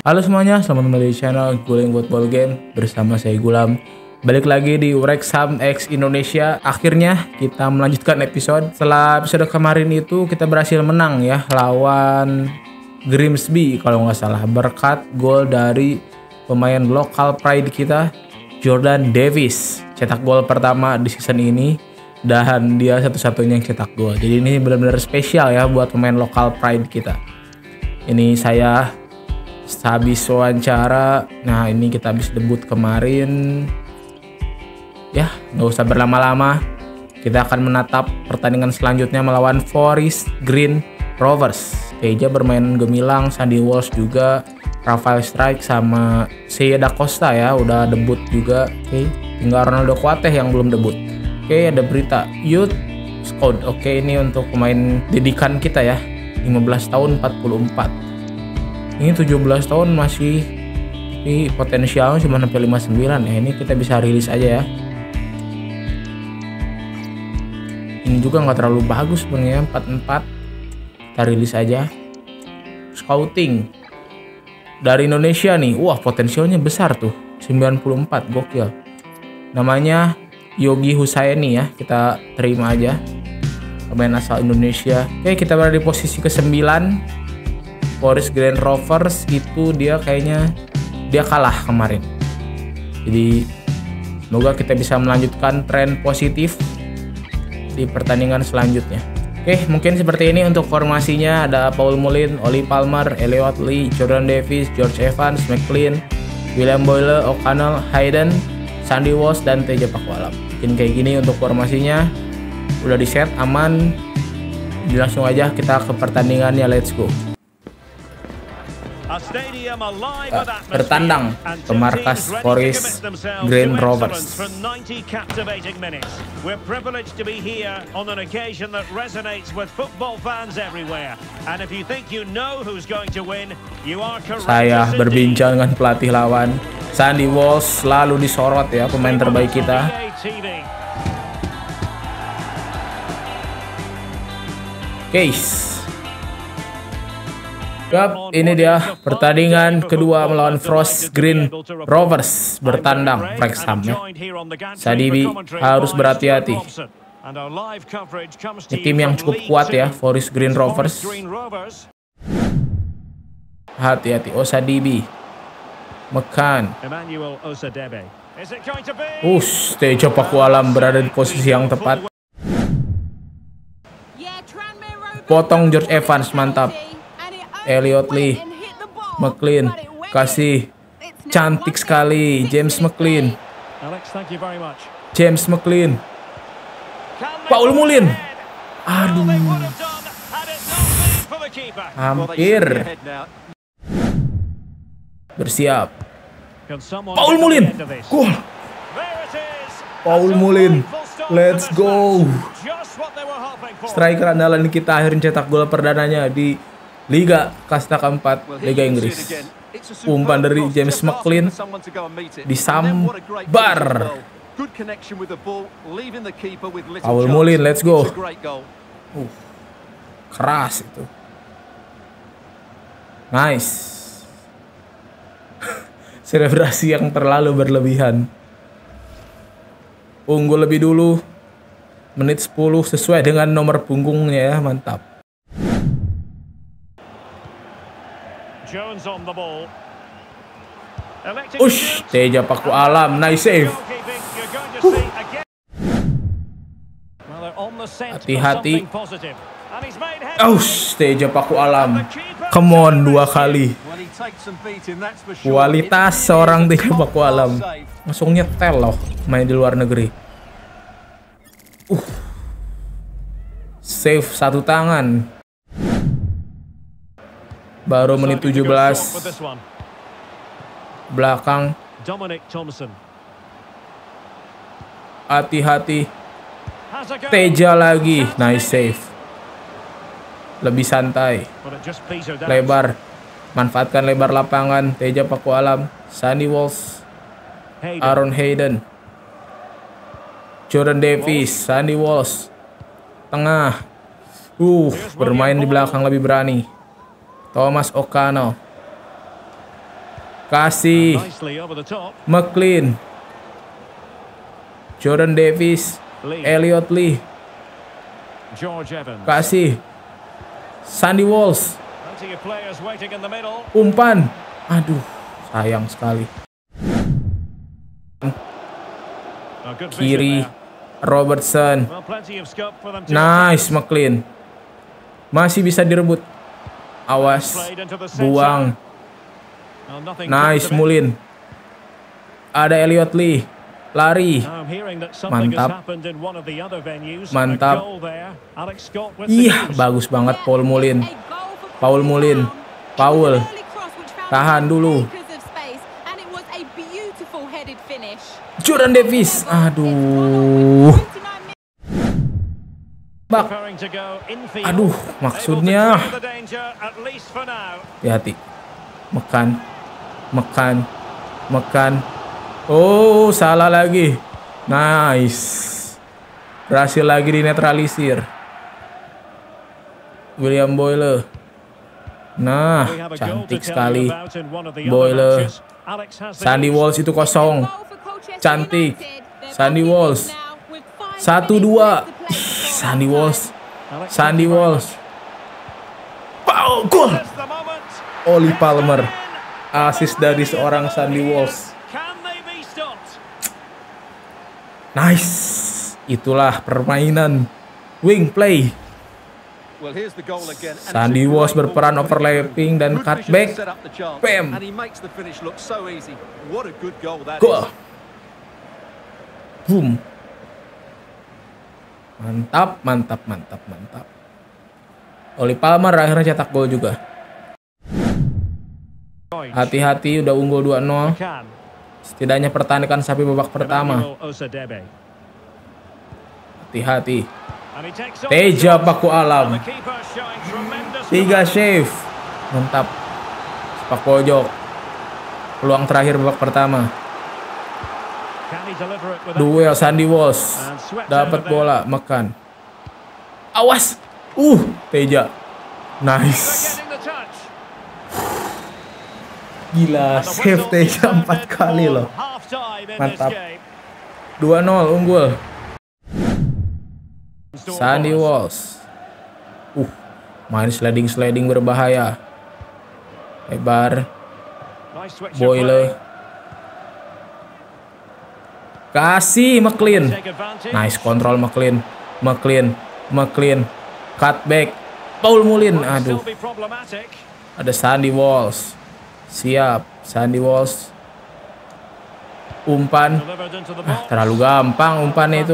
Halo semuanya, selamat kembali di channel Guling Football Game bersama saya Gulam. Balik lagi di Wrexham X Indonesia. Akhirnya kita melanjutkan episode. Setelah episode kemarin itu kita berhasil menang ya lawan Grimsby kalau nggak salah, berkat gol dari pemain lokal pride kita, Jordan Davies. Cetak gol pertama di season ini dan dia satu-satunya yang cetak gol. Jadi ini benar-benar spesial ya buat pemain lokal pride kita. Ini saya habis wawancara. Nah ini kita habis debut kemarin. Ya nggak usah berlama-lama, kita akan menatap pertandingan selanjutnya melawan Forest Green Rovers. Teja bermain gemilang, Sandy Walsh juga, Rafael Strike sama Seiya Da Costa ya udah debut juga. Oke, tinggal Ronaldo Kuateh yang belum debut. Oke, ada berita Youth Squad. Oke, ini untuk pemain didikan kita ya, 15 tahun 44. Ini 17 tahun masih di potensialnya cuma sampai 59 ya. Ini kita bisa rilis aja ya. Ini juga nggak terlalu bagus sebenarnya, 44. Kita rilis aja. Scouting dari Indonesia nih. Wah, potensialnya besar tuh. 94, gokil. Namanya Yogi Husaini ya. Kita terima aja. Pemain asal Indonesia. Oke, kita berada di posisi ke-9. Forest Green Rovers itu dia kayaknya dia kalah kemarin. Jadi semoga kita bisa melanjutkan tren positif di pertandingan selanjutnya. Oke, mungkin seperti ini untuk formasinya. Ada Paul Mullin, Oli Palmer, Elliot Lee, Jordan Davies, George Evans, McLean, William Boyle, O'Connell, Hayden, Sandy Walsh, dan Teja Pakualam. Mungkin kayak gini untuk formasinya. Udah di set, aman. Jadi langsung aja kita ke pertandingannya, let's go. Bertandang ke markas Forest Green Rovers. Saya berbincang dengan pelatih lawan. Sandy Walsh selalu disorot ya, pemain terbaik kita. Case. Yap, ini dia pertandingan kedua melawan Forest Green Rovers, bertandang Wrexham ya. Sadibi harus berhati-hati. Ini tim yang cukup kuat ya, Forest Green Rovers. Hati-hati, Osadibi, McCann. Teja Pakualam berada di posisi yang tepat. Potong George Evans, mantap. Elliot Lee, McLean, kasih cantik sekali James McLean. Paul Mullin, aduh, hampir. Bersiap. Paul Mullin, gol. Paul Mullin, let's go. Striker andalan kita akhirnya cetak gol perdananya di Liga Kasta keempat, Liga Inggris. Umpan dari James McLean disambar. Paul Mullin, let's go. Keras itu. Nice. Selebrasi yang terlalu berlebihan. Unggul lebih dulu. Menit 10 sesuai dengan nomor punggungnya ya, mantap. Teja Pakualam, nice save. Hati-hati. Teja Pakualam, come on, 2 kali. Kualitas seorang Teja Pakualam. Langsung nyetel loh main di luar negeri. Save satu tangan. Baru menit 17. Belakang. Hati-hati. Teja lagi. Nice save. Lebih santai. Lebar. Manfaatkan lebar lapangan. Teja Pakualam. Sandy Walsh. Aaron Hayden. Jordan Davies. Sandy Walsh. Tengah. Bermain di belakang lebih berani. Thomas O'Connell. Kasih. McLean. Jordan Davis. Elliot Lee. Kasih. Sandy Walsh. Umpan. Aduh, sayang sekali. Kiri. Robertson. Nice, McLean. Masih bisa direbut. Awas. Buang. Nice, Mullin. Ada Elliot Lee. Lari. Mantap. Mantap. Iya, bagus banget Paul Mullin. Paul Mullin. Paul. Tahan dulu. Jordan Davis. Aduh. Bak. Aduh, maksudnya. Hati-hati. Mekan. Oh, salah lagi. Nice. Berhasil lagi dinetralisir. William Boyle. Nah, cantik sekali. Boyle. Sandy Walsh itu kosong. Cantik. Sandy Walsh. 1-2. Sandy Walsh. Pow, gol. Oli Palmer. Asis dari seorang Sandy Walsh. Nice. Itulah permainan wing play. Sandy Walsh berperan overlapping dan cutback. Bam. Gol. Boom. Mantap. Oli Palmer akhirnya cetak gol juga. Hati-hati, udah unggul 2-0. Setidaknya pertahankan sampai babak pertama. Hati-hati. Teja Paku Alam. 3 save. Mantap. Sepak pojok. Peluang terakhir babak pertama. Duel Sandy Walsh. Dapat bola, makan. Awas. Teja. Nice. Gila, save Teja 4 kali loh. Mantap. 2-0 unggul. Sandy Walsh. Main sliding berbahaya. Lebar. Boyle. Kasih McLean. Nice kontrol McLean. Cutback. Paul Mullin. Aduh. Ada Sandy Walsh. Siap. Sandy Walsh. Umpan. Terlalu gampang umpannya itu.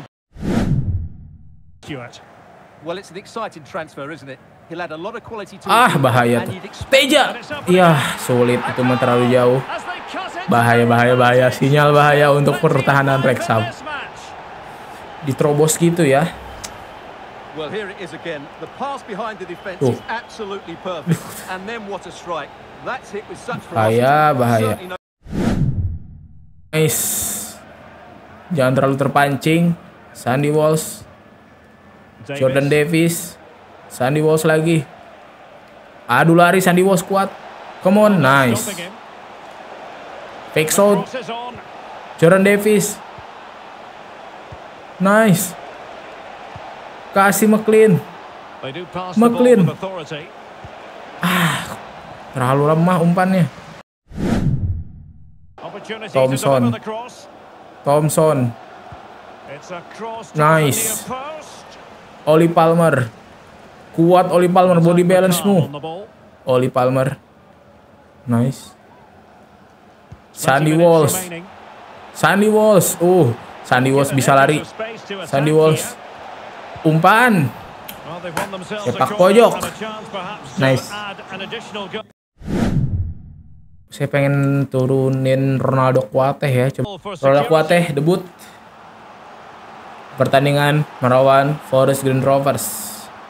Bahaya tuh. Teja. Iya, sulit itu mah terlalu jauh. Bahaya. Sinyal bahaya untuk pertahanan Wrexham. Diterobos gitu ya. Tuh. Bahaya. Nice. Jangan terlalu terpancing. Sandy Walsh. Jordan Davis. Sandy Walsh lagi. Aduh, lari Sandy Walsh kuat. Come on, nice. Fake shot. Jordan Davis. Nice. Kasih McLean. Terlalu lemah umpannya. Thompson. Nice. Oli Palmer. Kuat Oli Palmer, body balance-mu. Oli Palmer. Nice. Sandy Walsh. Sandy Walsh bisa lari. Sandy Walsh. Umpan. Sepak pojok. Nice. Saya pengen turunin Ronaldo Kuateh ya. Ronaldo Kuateh debut pertandingan melawan Forest Green Rovers.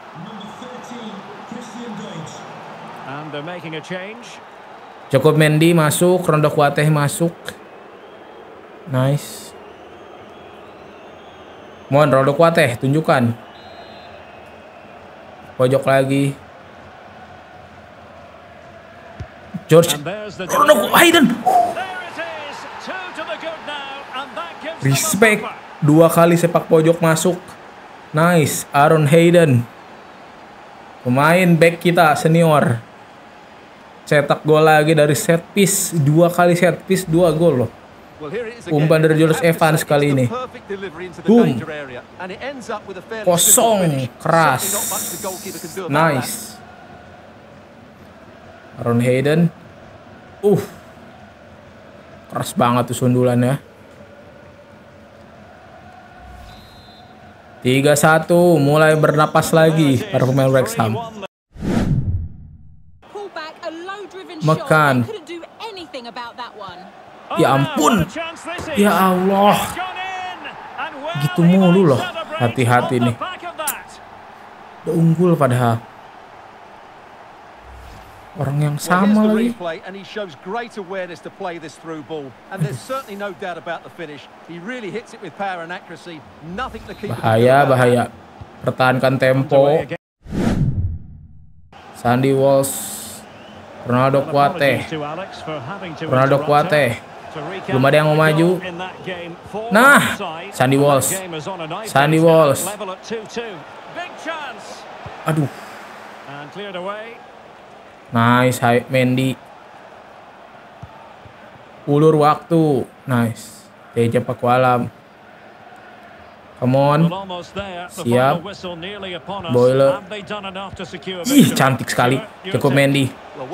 Jacob Mendy masuk, Ronaldo Kuateh masuk. Nice. Mohon Ronaldo Kuateh tunjukkan. Pojok lagi. George. Hayden. Respect. 2 kali sepak pojok masuk. Nice. Aaron Hayden. Pemain back kita senior. Cetak gol lagi dari set piece. 2 kali set piece, 2 gol loh. Umpan dari Julius Evans kali ini. Boom. Kosong. Keras. Nice. Aaron Hayden. Keras banget tuh sundulannya. 3-1, mulai bernapas lagi para pemain Wrexham. Mekan. Ya ampun. Ya Allah. Gitu mulu loh. Hati-hati nih. Udah unggul padahal. Orang yang sama lagi. Bahaya. Pertahankan tempo. Sandy Walsh. Ronaldo Kuate. Belum ada yang mau maju. Nah, Sandy Walsh. Aduh. Nice, Mendy. Ulur waktu. Nice. Teja Pakualam. Come on. Siap. Boiler. Ih, cantik sekali. Cukup Mendy.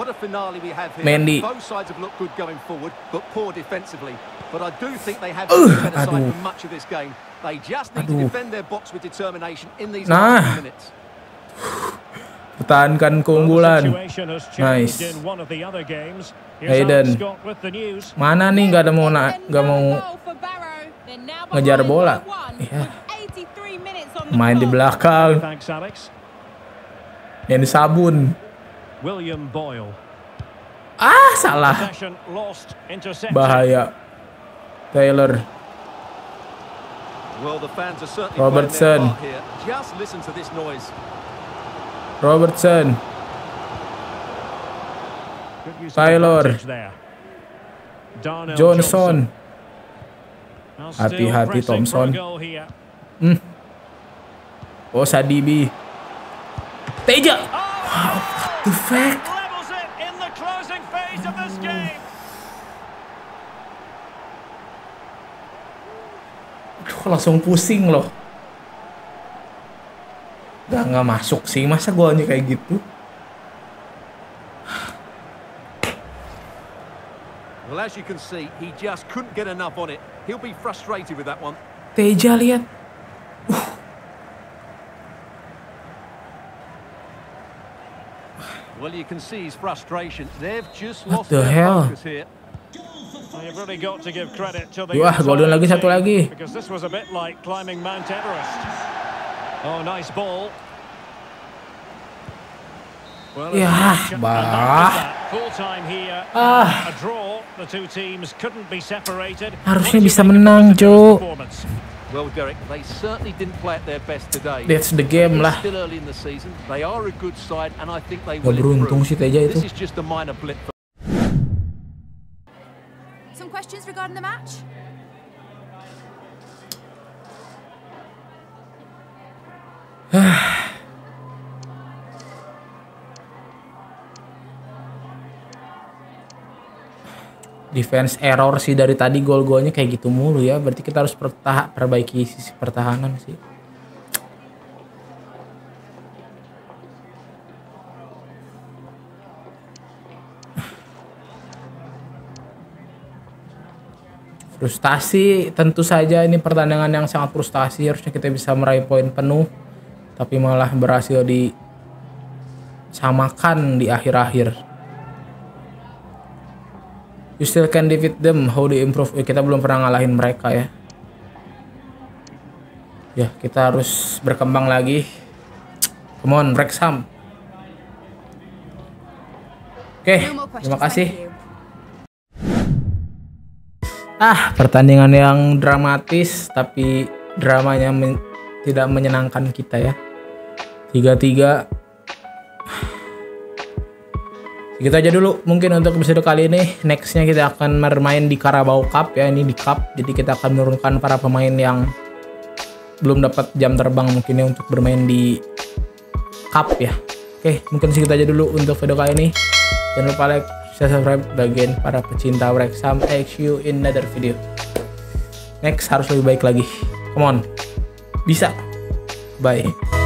Aduh. Nah. Pertahankan keunggulan. Nice. Hayden. Mana nih nggak mau ngejar bola. Ya. Main di belakang. Yang disabun. Salah. Bahaya. Taylor. Robertson. Taylor. Johnson. Hati-hati Thompson. Oh, Sadibi. Teja. Wow, what the fuck? Langsung pusing loh. Nggak masuk sih, masa golnya kayak gitu. Well, as you can see, he just couldn't get enough on it. He'll be frustrated with that one. Teja lihat. Well, you can see his frustration. They've just What lost the their hell? focus here. You've really got to give credit to the Wah, golden lagi, satu lagi. because this was a bit like climbing Mount Everest. Oh, nice ball. Well, Ya, full time here. A draw. The two teams couldn't be separated. Harusnya bisa menang, Jo. Well, Derek, they certainly didn't play at their best today. That's the game lah. Still early in the season. They are a good side and I think they Gak will beruntung improve. si Teja itu. This is just a minor blip. Some questions regarding the match? Defense error sih dari tadi, gol-golnya kayak gitu mulu ya. Berarti kita harus perbaiki sisi pertahanan sih. Frustasi, tentu saja ini pertandingan yang sangat frustasi. Harusnya kita bisa meraih poin penuh, tapi malah berhasil disamakan di akhir-akhir. You still can defeat them, how they improve. Kita belum pernah ngalahin mereka ya. Ya, kita harus berkembang lagi. Come on, Wrexham. Oke, terima kasih. Pertandingan yang dramatis, tapi dramanya tidak menyenangkan kita ya. 3-3. Gitu aja dulu mungkin untuk episode kali ini. Nextnya kita akan bermain di Carabao Cup ya, ini di Cup. Jadi kita akan menurunkan para pemain yang belum dapat jam terbang mungkin ya untuk bermain di Cup ya. Oke, mungkin segitu aja dulu untuk video kali ini. Jangan lupa like, subscribe bagian para pecinta Wrexham. See you in another video. Next harus lebih baik lagi. Come on. Bisa. Bye.